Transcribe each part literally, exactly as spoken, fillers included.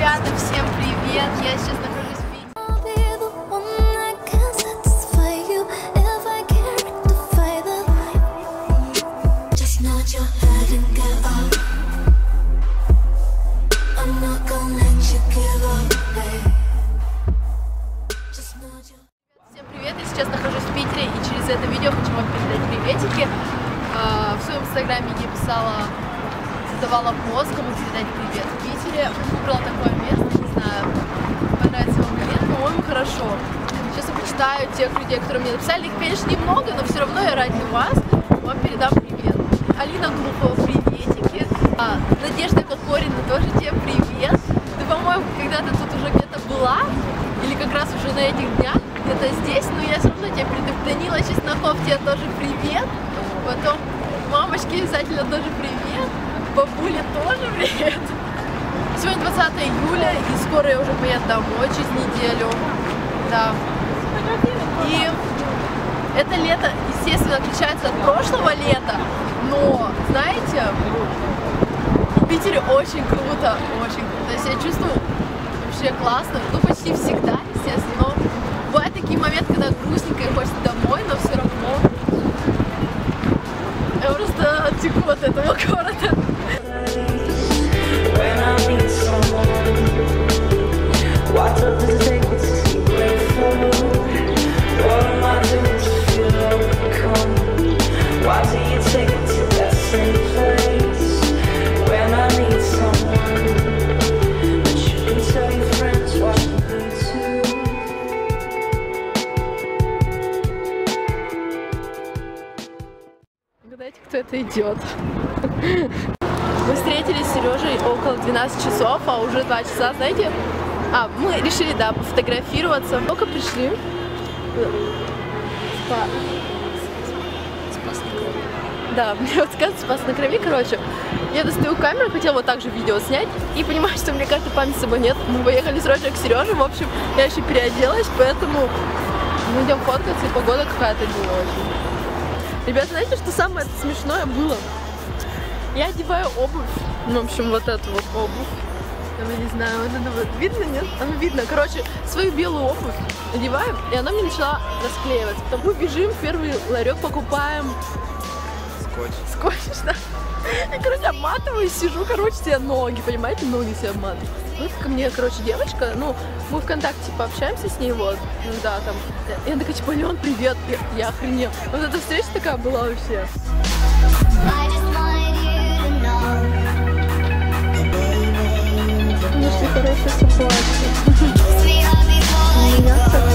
Ребята, всем привет! Я сейчас нахожусь в Питере. Всем привет! Я сейчас нахожусь в Питере, и через это видео хочу вам передать приветики. В своем инстаграме я писала, задавала пост, кому передать привет в Питере. Выбрала такое место, не знаю, понравится вам или нет, по-моему, хорошо. Сейчас я почитаю тех людей, которые мне написали. Их, конечно, немного, но все равно я ради вас вам передам привет. Алина Глухова, приветики. А, Надежда Кокорина, тоже тебе привет. Ты, по-моему, когда-то тут уже где-то была, или как раз уже на этих днях, где-то здесь, но я все равно тебя передаю. Данила Чесноков, тебе тоже привет. Потом мамочке обязательно тоже привет. Бабуле тоже привет. Сегодня двадцатое июля, и скоро я уже поеду домой, через неделю. Да. И это лето, естественно, отличается от прошлого лета, но, знаете, в Питере очень круто, очень круто. Я себя чувствую вообще классно, ну почти всегда, естественно, но бывают такие моменты, когда грустненько и хочется домой, но все равно я просто оттеку от этого города. Угадайте, кто это идет. Мы встретились с Сережей около двенадцати часов, а уже два часа, знаете? А, мы решили, да, пофотографироваться. Только пришли. Спа. Спас на крови. Да, мне вот сказать, спас на крови, короче. Я достаю камеру, хотела вот так же видео снять, и понимаю, что у меня карты памяти с собой нет. Мы поехали срочно к Сереже, в общем, я еще переоделась, поэтому мы идем фоткаться, и погода какая-то не очень. Ребята, знаете, что самое смешное было? Я одеваю обувь, ну, в общем, вот эту вот обувь. Я не знаю, вот это вот видно, нет? Оно видно. Короче, свою белую обувь одеваем, и она мне начала расклеиваться. Потом мы бежим в первый ларек, покупаем скотч. Скотч, да. Я, короче, обматываю, сижу, короче, себе ноги, понимаете, ноги себе обматываю. Вот ко мне, короче, девочка, ну, мы ВКонтакте пообщаемся с ней, вот, ну да, там. И она такая, типа, Лен, привет, я, я охренела. Вот эта встреча такая была вообще. Конечно, хорошая ситуация. У меня так.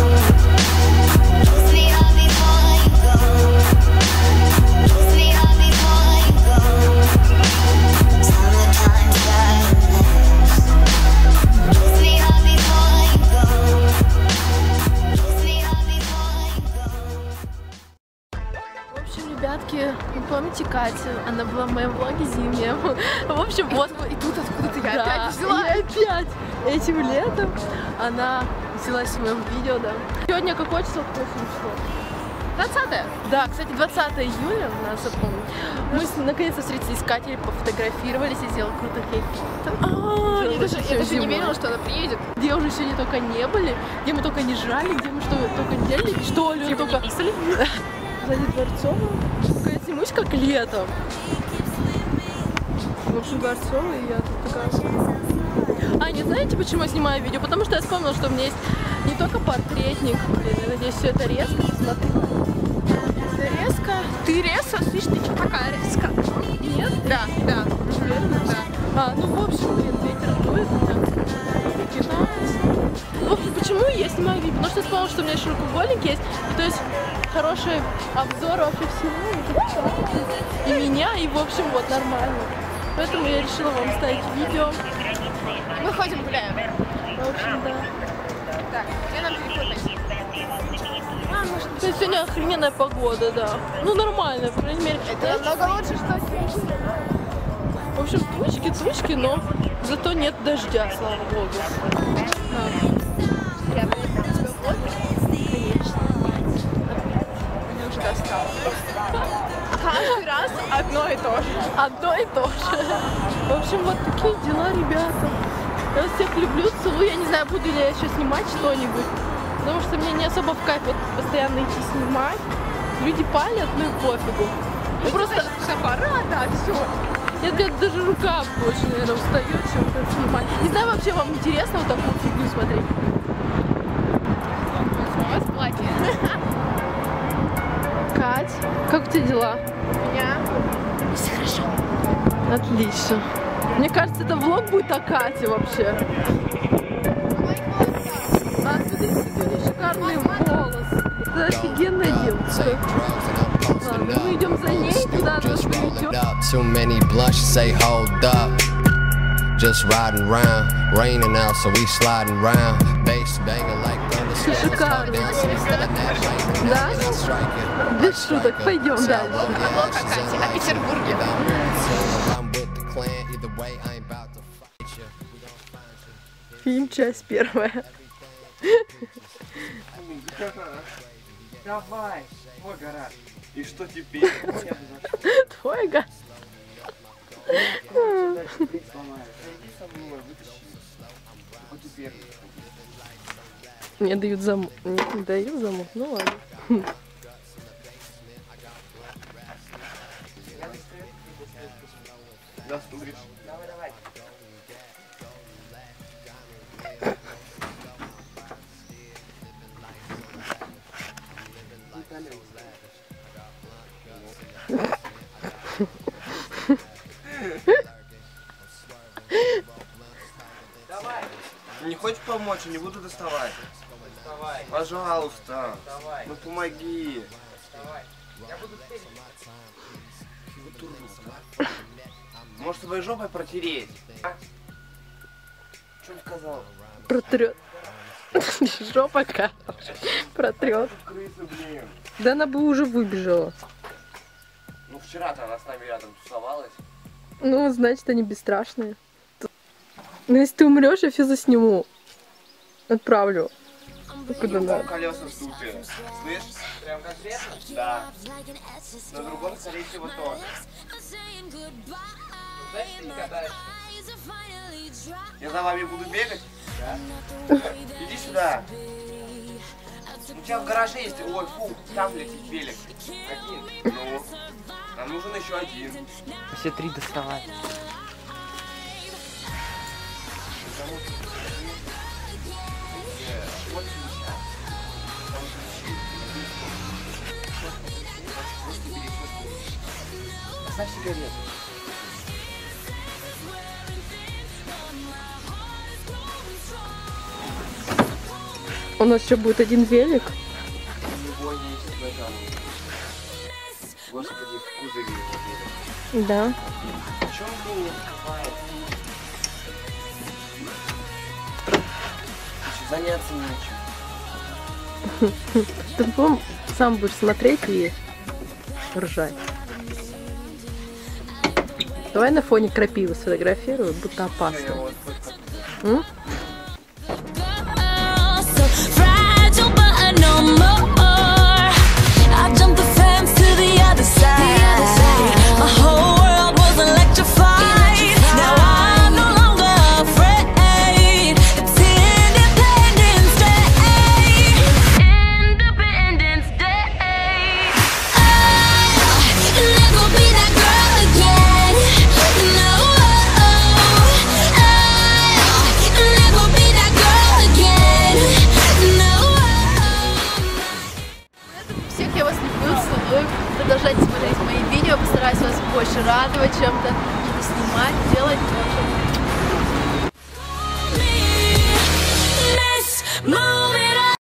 Ребятки, вы помните Катю? Она была в моем влоге зимнем. В общем, вот и тут откуда-то я да, опять взяла. И опять этим летом она взялась в моем видео, да. Сегодня какое число? двадцатое. Да, кстати, двадцатое июля у нас, запомню. Мы наконец-то встретились с Катей, пофотографировались и сделали круто фото. А, я даже, я даже не верила, что она приедет. Где уже сегодня только не были, где мы только не жрали, где мы что только не делали, что ли, только писали. Сзади Дворцова. Такая зимусь, как летом. В общем, Дворцова, и я тут такая... А, не знаете, почему я снимаю видео? Потому что я вспомнила, что у меня есть не только портретник. Блин, я надеюсь, все это резко. Посмотри. Это резко. Ты резко? Слышь, ты что такая резко? Нет? Да, да. Уверена? Да. А, ну, в общем, блин, ветер дует. В общем, почему я снимаю видео? Потому что я вспомнила, что у меня широкоугольник есть. То есть хороший обзор вообще всего. И меня, и в общем, вот нормально. Поэтому я решила вам ставить видео. Мы ходим гуляем. В общем, да. Так, где нам телефон найти? А, может быть. Сегодня охрененная погода, да. Ну, нормально, по крайней мере. Это намного лучше, что сегодня. В общем, тучки, тучки, но зато нет дождя, слава богу. Да. Я приеду тебя в отпуск? Конечно. Мне уже достало. Каждый раз одно и то же. Одно и то же. В общем, вот такие дела, ребята. Я вас всех люблю, целую. Я не знаю, буду ли я еще снимать что-нибудь. Потому что мне не особо в кайф вот постоянно идти снимать. Люди палят, ну и пофигу. Ну просто аппарат, да, все. Я даже рука больше, наверное, устает, чем это снимать. Не знаю, вообще вам интересно вот такую фигню смотреть. У вас платье. Кать, как у тебя дела? У меня все хорошо. Отлично. Мне кажется, это влог будет о Кате вообще. А, смотри, смотри, шикарный волос. Это офигенная девушка. Ладно, мы идем за ней, туда нас поведет. Too many blunts say hold up. Just riding round, raining out, so we sliding round. Bass banging like thunder. Шикарно. Да? Без шуток, пойдем дальше. Влог о Кате, о Петербурге. Фильм, часть первая. Давай, твой гараж. И что теперь? Твой гараж. Мне дают замок. Не дают замок, ну ладно. Давай, давай. Давай. Не хочешь помочь? Не буду доставать. Давай. Пожалуйста. Давай. Ну помоги. Давай. Я буду спереди. Может, твоей жопой протереть? А? Что он сказал? Протрет. Жопа как протрет. Крысы, блин. Да она бы уже выбежала. Ну вчера-то она с нами рядом тусовалась. Ну, значит, они бесстрашные. Ну, если ты умрешь, я все засниму. Отправлю. Куда надо. Колеса вздутые. Слышь? Прям конкретно? Да. На другом, скорее всего, тоже. Значит, ты не катаешься. Я за вами буду бегать? Да. Иди сюда. У тебя в гараже есть... Ой, фу, там летит велик. Один. Ну, нам нужен еще один. Все три доставать. Вот сейчас. Там ключи. Оставь сигарету. У нас еще будет один велик. Его есть в этом. Господи, в кузове его велик. Да. В чем ты не открываешь? Заняться нечем. Ты потом сам будешь смотреть и ржать. Давай на фоне крапивы сфотографирую, будто опасно. М? Продолжайте смотреть мои видео, постараюсь вас больше радовать чем-то, что-то снимать, делать.